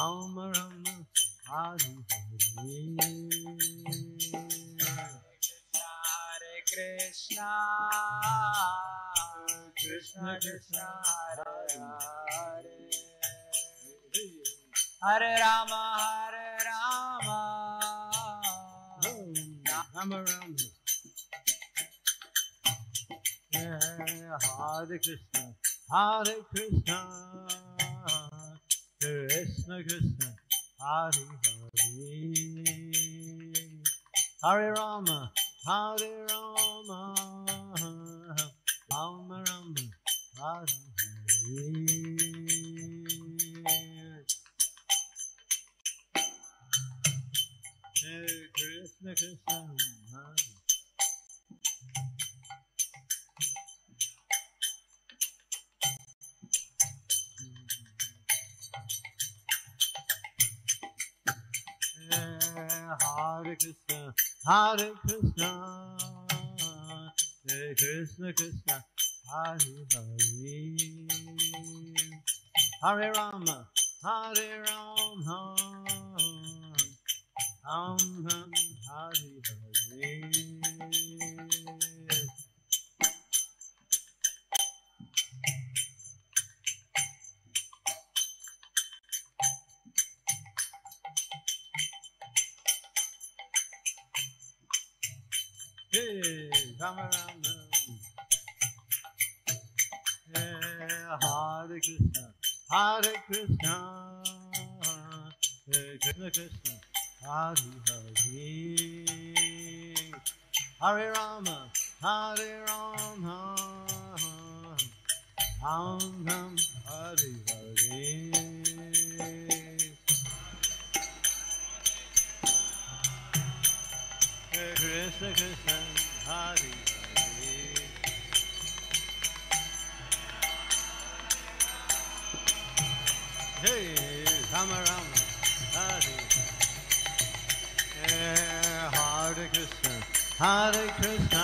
Rama Rama, Hare Hare. Hare Krishna, Krishna Krishna, Hare Hare, Hare Rama, Rama Rama. Hare Krishna, Hare Krishna, Krishna Krishna, Hare Hare, Hare Rama, Hare Rama, Rama Rama, Hare Hare. Krishna Krishna, Hare. Hare Krishna, Hare Krishna, Krishna Krishna, Hare Hare, Hare Rama, Hare Rama, Rama Hare Hare. Hey, Rama Rama. Hare Krishna, Hare Krishna, Krishna Krishna, Hare Hare, Hare Rama, Hare Rama, Rama Hare Hare. Krishna Krishna, Hare Hare. Hey, Rama Rama, Hare Hare Krishna, Hare Krishna,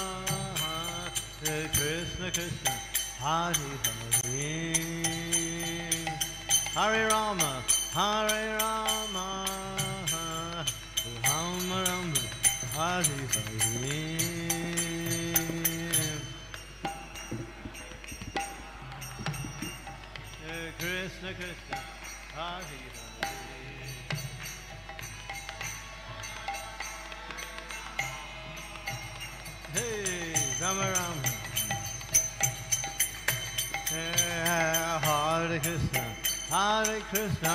Krishna Krishna, Hare Hare, Hare Rama, Hare Rama, Rama Rama, Hare Hare. Krishna Krishna, Hare Hare. Hey, Rama Rama. Hare Krishna, Hare Krishna,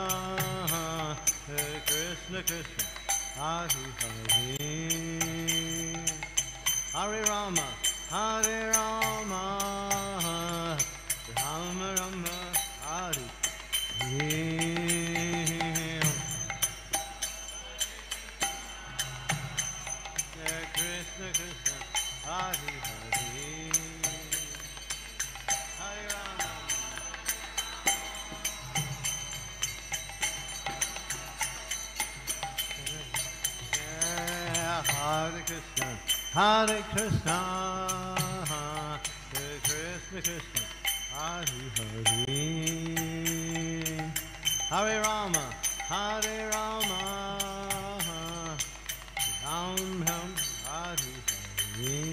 Krishna Krishna, Hare Hare, Hare Rama, Hare Rama, Rama Rama, Hare Krishna Krishna, Hare Hare, Hare Rama. Hare Krishna, Hare Krishna, Krishna Krishna, Hare Hare, Hare Rama, Hare Rama, Ram Ram, Hare Hare.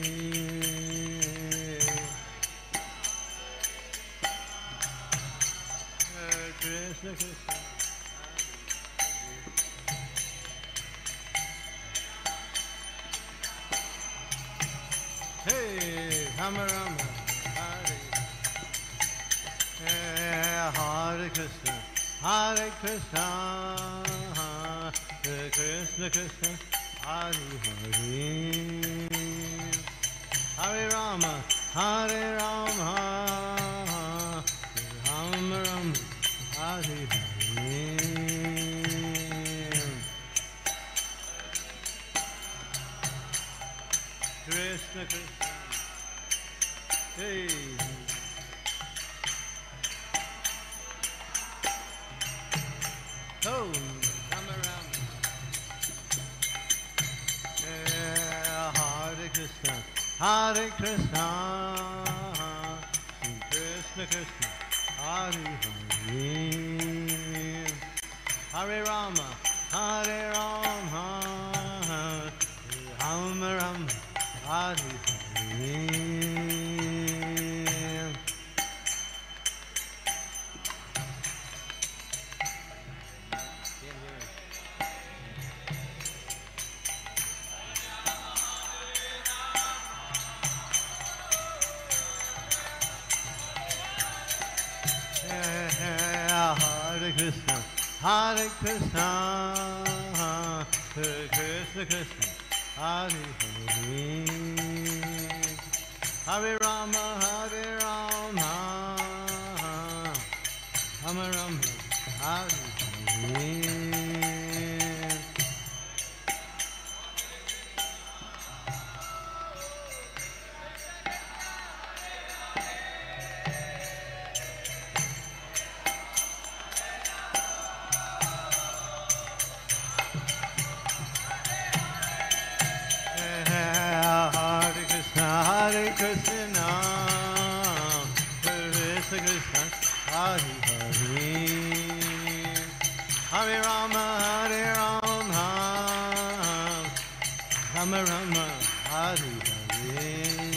Krishna Krishna. Hey, Rama Rama, Hare Hare Krishna, Hare Krishna, Krishna Krishna, Hare Hare, Hare Rama, Hare Rama, Rama Rama, Hare Hare. Krishna Krishna. Hey. Oh, Rama Rama. Hare Krishna, Hare Krishna, Krishna Krishna, Hare Hare, Hare Rama, Hare Rama, Rama Rama, Hare Hare. Hare Krishna, Hare Krishna, Krishna Krishna, Hare Hare, Hare Rama, Hare Rama, Rama Rama, Hare Hare. Hare Krishna, Krishna Krishna, Hare Hare, Hare Rama, Hare Rama, Rama Rama, Hare Hare.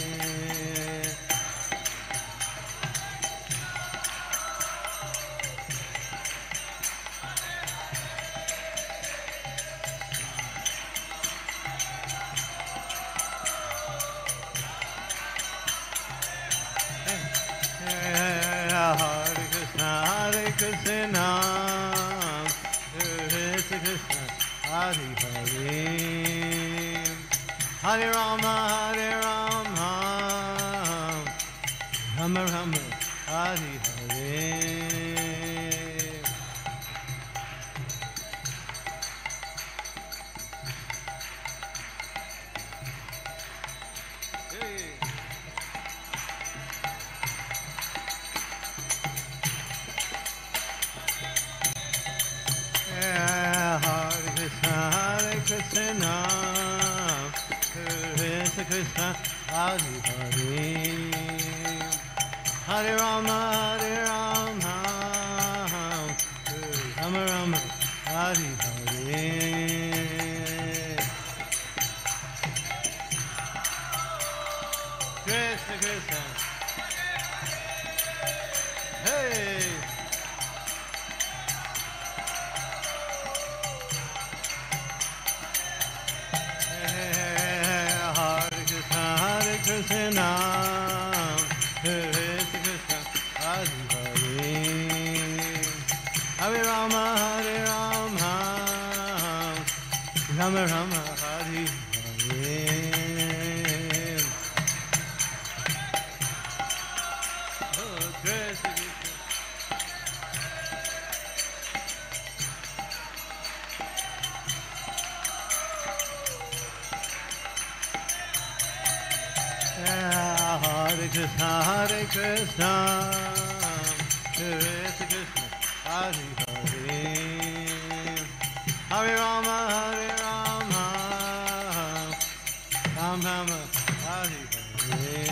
Hare Krishna, Hare Krishna, Krishna Krishna, Hare Hare, Hare Rama, Hare Rama, Rama Rama, Hare Hare. Krishna, Krishna Krishna, Hare Hare, Hare Rama, Hare Rama, Rama Rama, Hare Hare. Krishna Krishna, hey. Hare Krishna, Krishna Krishna, Hare Hare, Hare Rama, Hare Rama, Rama Rama, Hare Hare. Oh, Krishna Krishna. Hare Krishna, Hare Krishna, Krishna Krishna, Hare Hare, Hare Rama, Hare Rama, Rama Rama, Hare Hare.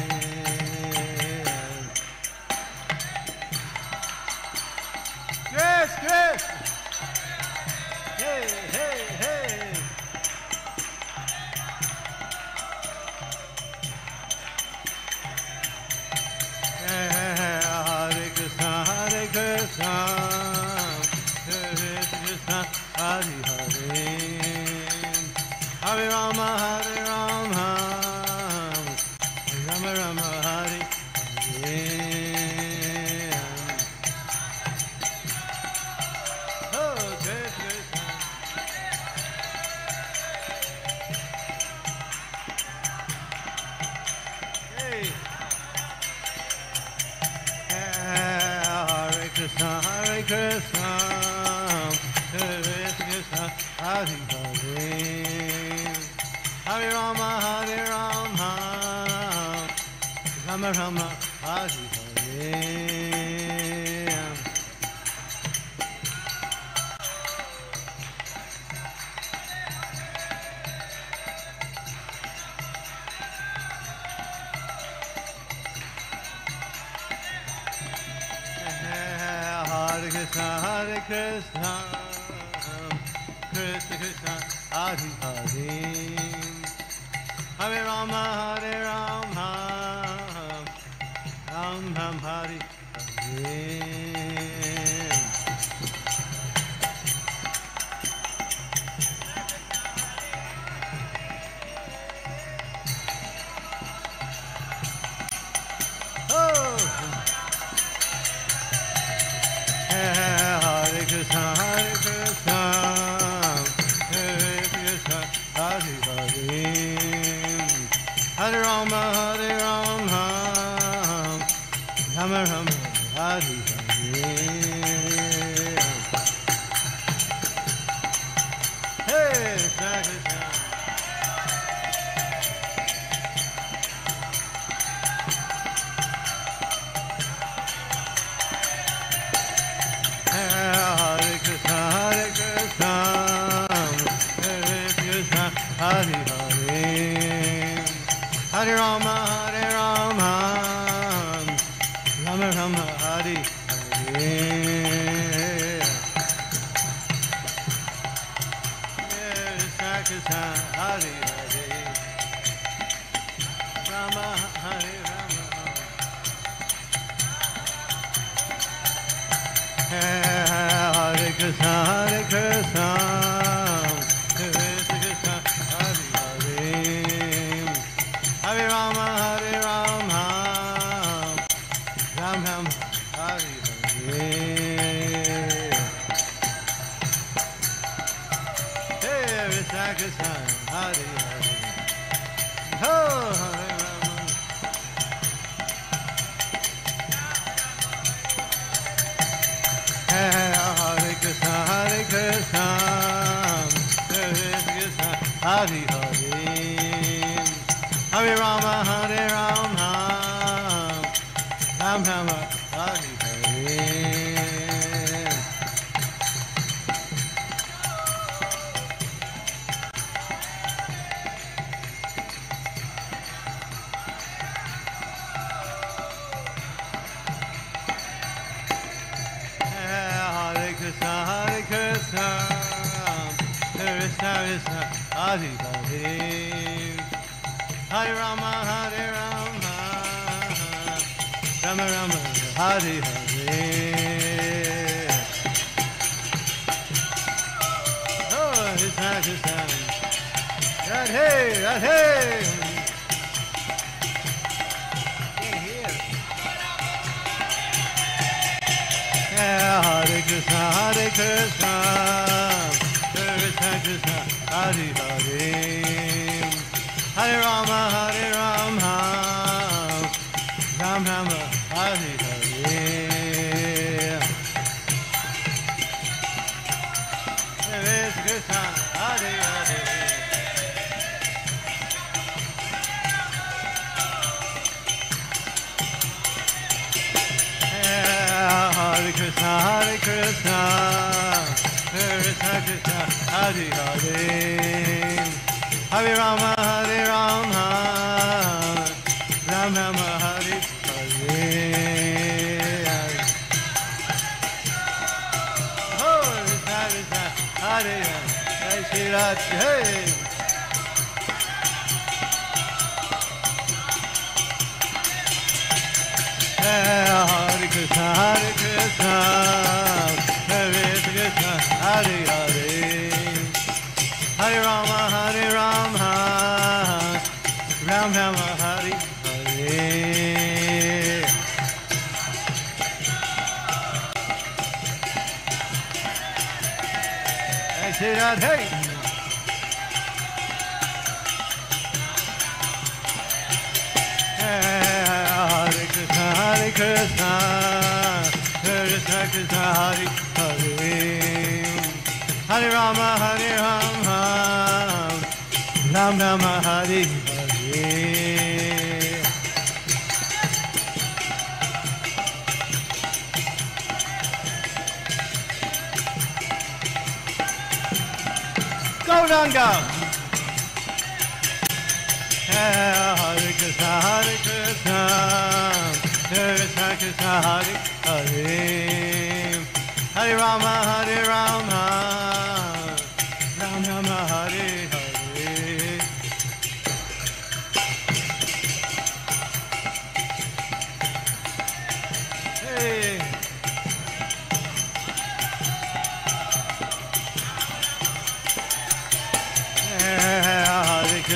Yes, yes. Hey, hey, hey. Hare Krishna, Hare Krishna, Krishna Krishna, Hare Hare, Hare Rama, Hare Rama, Rama Rama, Hare Hare. Oh, Krishna. Hey. Hare Krishna, Hare Krishna, Krishna Krishna, Hare Hare, Hare Rama, Hare Rama, Rama Rama, Hare Hare. Hare Krishna, Hare Krishna, Krishna, Hare Hare. Hare Rama, Ram Ram Hare Hare. Hare Krishna, Hare Krishna, Hare Krishna, Hare Hare, Hare Rama, Rama Rama, Hare Hare. Hey, Krishna Krishna. Hare Krishna, Hare Krishna, Hare Krishna, Hare Hare, Hare Rama, Rama Rama, Hare Hare. Krishna Krishna, Hare Hare, Rama Hare Rama. Hare Krishna, Hare Krishna, Krishna Krishna, Hare Hare, Hare Rama, Ram Rama, Hare Hare. Hey, Krishna Krishna, Hare Hare, oh Hare Rama. Hare Krishna, Hare Krishna, Krishna Krishna, Hare Hare, Hare Rama, Ram Rama, Hare Hare. Hare Krishna, Hare Krishna, Krishna Krishna, Hare Hare, Hare Rama, Rama Rama, Hare Hare. Oh, Krishna Krishna, Radhe, Radhe. Hare Krishna, Hare Krishna, Krishna Krishna, Hare Hare, Hare Rama, Ram Rama, Hare Hare. Hare Krishna, Hare Hare. Hare Krishna, Hare Krishna, Krishna Krishna, Hare Hare, Hare Rama, Ram Rama, Hare Hare. Oh, Krishna Krishna, Hare Hare, Jai Shri Radhe. Hare Krishna, Hare Krishna, Krishna Krishna, Hare Hare, Hare Rama, Ram Rama, Hare Hare. Jai Shri Radhe. Hare Krishna, Hare Krishna, Krishna Krishna, Hare Hare, Hare Rama, Ram Rama, Hare Hare. Gauranga. Hare Krishna, Hare Krishna, Krishna Krishna, Hare Hare, Hare Rama, Ram Rama,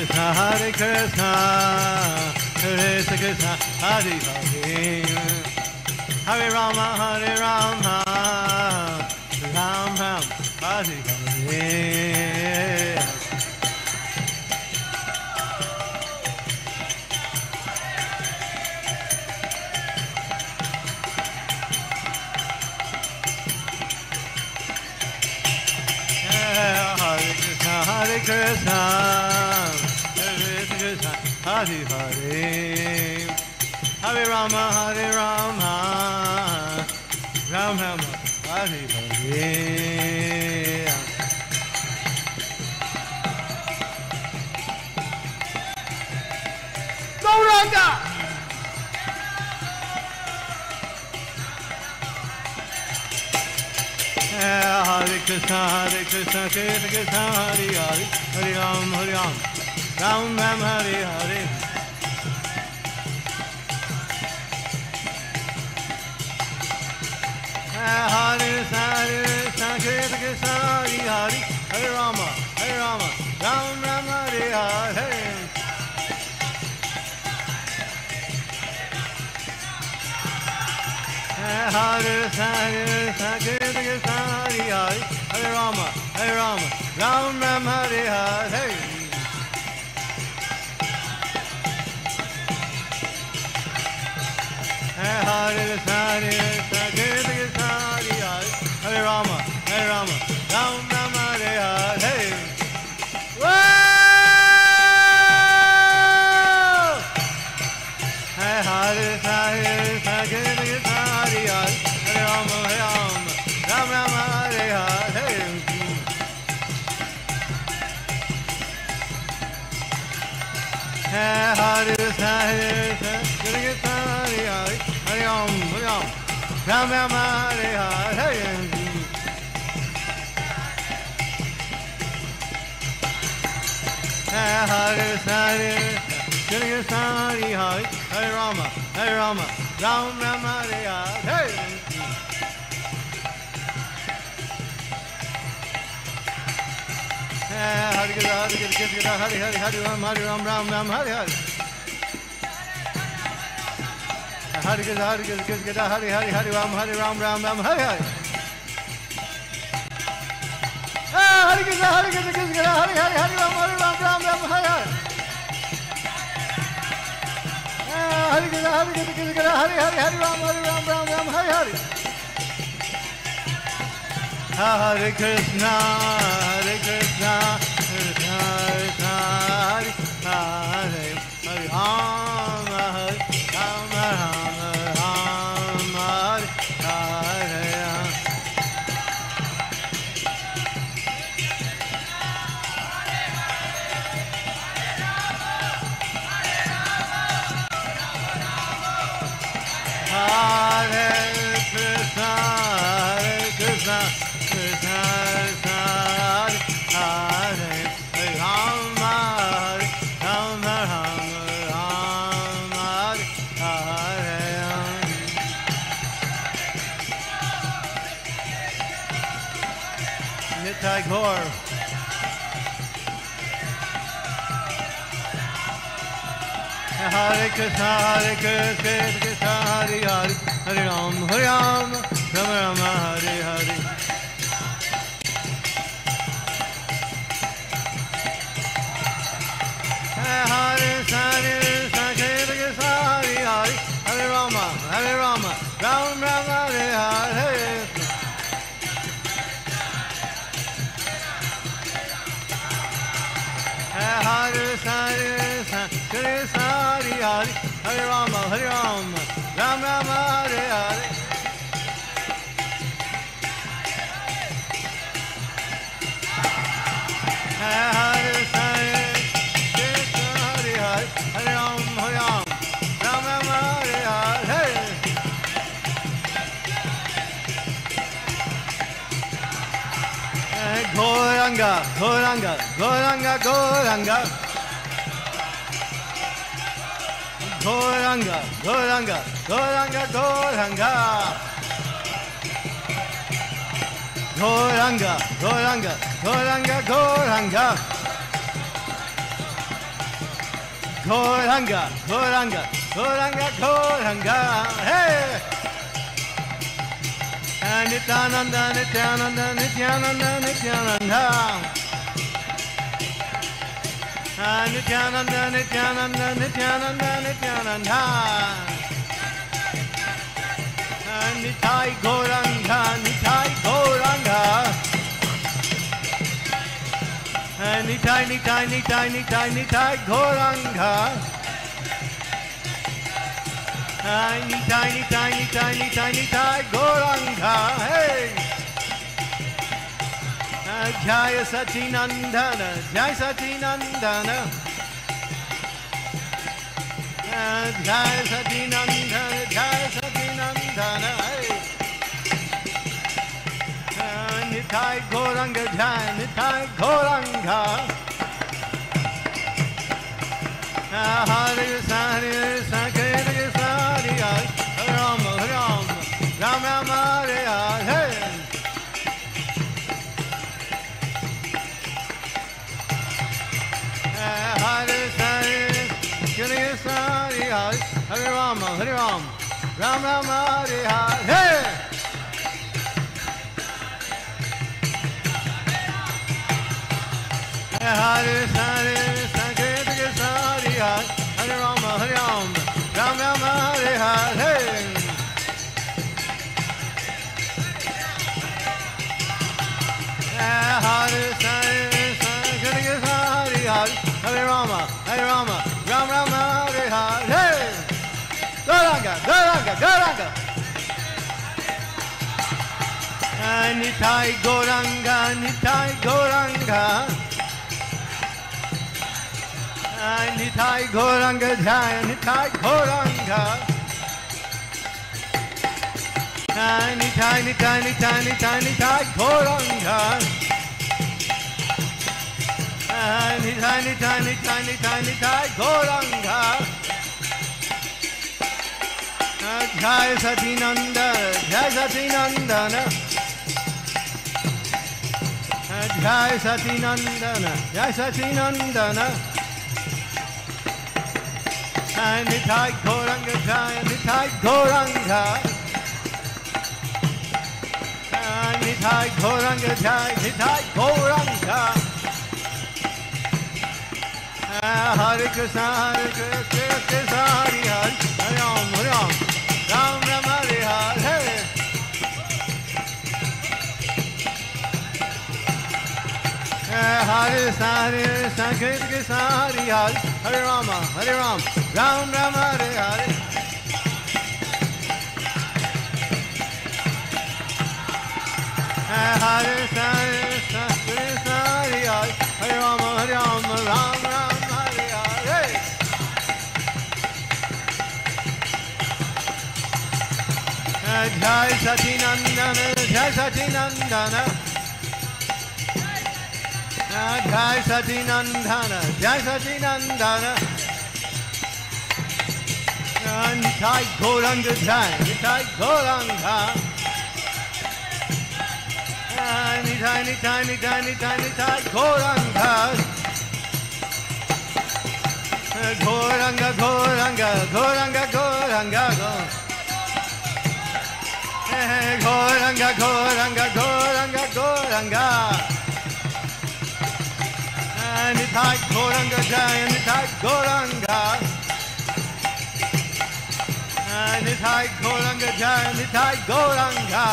Krishna, Hare Krishna, Krishna Krishna, Hare Hare, Hare Rama, Hare Rama, Ram Ram, Hare Hare. Hare Krishna, Krishna Krishna, Hare Hare, Hare Rama, Hare Rama, Ram Rama, Hare Hare. Gauranga! Hare Krishna, Krishna Krishna, Hare Hare, Hare Ram, Ram Ram, Hare Hare. Hare Krishna, Krishna Krishna, Hare Hare, Hare Rama, Ram Ram, Hare Hare. Hare Krishna, Krishna Krishna, Hare Hare, Hare Rama, Ram Ram, Hare Hare. Hare Krishna, Krishna Krishna, Hare Hare, Hare Rama, Ram Ram, Hare Hare. Hare Krishna, Krishna Krishna, Hare Hare, Hare Rama, Ram Ram, Hare Hare. Hare Krishna, Krishna Krishna, Hare Hare, Hare Rama, Ram Ram, Hare Hare. Hare Krishna, Krishna Krishna, Hare Hare, Hare Rama, Ram Ram, Hare Hare. Hare Krishna, Hare Hare, Hare Ram, Ram Ram, Hare Hare. Hare Krishna, Hare Hare, Hare Ram, Ram Ram, Hare Hare. Hare Krishna, Hare Hare, Hare Ram, Ram Ram, Hare Hare. Hare Krishna, Hare Hare, Hare Ram, Ram, Hare Hare. Hare Krishna, Hare Krishna, Krishna Krishna, Hare Hare, Hare Ram, Hare Ram, Hare Hare. Hare Krishna, Hare Krishna, Krishna Krishna, Hare Hare, Hare Rama, Hare Rama, Hare Hare. Nitai Gaur. Hare Krishna, Krishna Hare Hare, Hare Ram, Ram Ram, Hare Hare. Hare Krishna, Krishna Krishna, Hare Hare, Hare Rama, Ram Ram, Hare Hare. Hare Krishna, Krishna Hare Hare, Hare Rama, Ram Ram, Hare Hare. Hare Krishna, Krishna Hare Hare, Hare Rama, Ram Ram, Hare Hare. Gauranga, Gauranga, Gauranga, Gauranga. Gauranga, Gauranga, Gauranga, Gauranga. Gauranga, Gauranga, Gauranga, Gauranga. Gauranga, Gauranga, Gauranga, Gauranga, hey! Nityananda, Nityananda, Nityananda, Nityananda. Nityananda, Nityananda, Nityananda, Nityananda. Nitai Gauranga, Nitai Gauranga. Nitai, Nitai, Nitai, Nitai, Nitai Gauranga. Nitai, Nitai, Nitai, Nitai, Nitai Gauranga. Hey! Jaya Satinandana, Jaya Satinandana. Jaya Satinandana, Jaya Satinandana. Hey! Nitai Gauranga, Jaya Nitai Gauranga. Hare Krishna, Hare Krishna, Krishna Krishna, Hare Hare, Hare Rama, Hare Rama, Rama Rama, Hare Hare. Hare Krishna, Krishna Krishna, Hare Hare, Hare Rama, Hare Rama, Rama Rama, Hare Hare. Hare Krishna, Krishna Krishna, Hare Hare, Hare Rama, Hare Rama, Rama Rama, Hare Hare. Hare Krishna, Krishna Krishna, Hare Hare, Hare Rama, Hare Rama, Rama Rama, Hare Hare. Gauranga, Gauranga, Gauranga. Nitai Gauranga, Nitai Gauranga. Nitai Gauranga, Jaya Nitai Gauranga. Nitai, Nitai, Nitai, Nitai, Nitai Gauranga. Nitai, Nitai, Nitai, Nitai, Nitai Gauranga. Jaya Satinanda, Jaya Satinandana. Jaya Satinandana, Jaya Satinandana. Nitai Gauranga, Jaya Nitai Gauranga. Nitai Gauranga, Jaya Nitai Gauranga. Hare Krishna, Hare Krishna, Krishna Hare Hare, Hare Ram, Hare Ram, Ram Ram, Hare Hare. Hare Krishna, Hare Krishna, Krishna Krishna, Hare Hare, Hare Rama, Hare Ram, Ram Ram, Hare Hare. Hare Krishna, Krishna Krishna, Hare Hare, Hare Rama, Hare Rama, Ram Ram, Hare Hare. Jai Satinandana, Jai Satinandana. Jai Satinandana, Jai Satinandana. Nitai Gauranga, Jai Nitai Gauranga. Nitai, Nitai, Nitai, Nitai, Nitai Gauranga. Gauranga, Gauranga, Gauranga, Gauranga, Gauranga, Gauranga, Gauranga, Gauranga. Nitai Gauranga, Jaya Nitai Gauranga. Nitai Gauranga, Jaya Nitai Gauranga.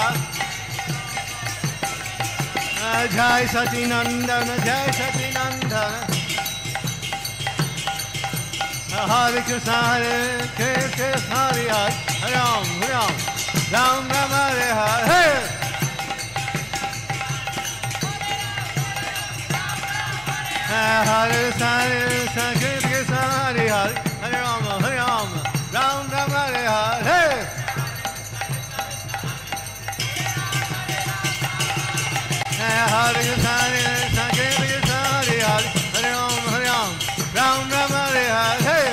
Jai Satinandana, Jai Satinandana. Hare Krishna, Hare Krishna, Hare Hare, Hare Ram, Hare Ram, Ram Ram, Hare Hare. Hare Krishna, Hare Krishna, Krishna Krishna, Hare Hare, Hare Rama, Hare Rama, Ram Ram, Hare Hare. Hare Krishna, Hare Krishna, Krishna Krishna, Hare Hare, Hare Rama, Hare Rama, Ram Ram, Hare Hare.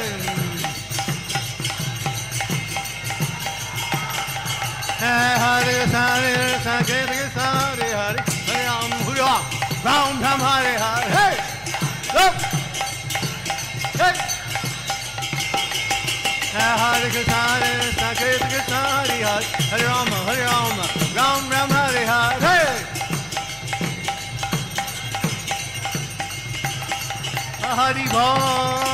Hare Krishna, Hare Krishna, Krishna Krishna, Hare Hare, Hare Rama, Hare Rama, Ram Ram, Hare Hare. Hey! Hey! Hare Krishna, Krishna Krishna, Hare Hare, Hare Rama, Ram Ram, Hare Hare. Hari Bol.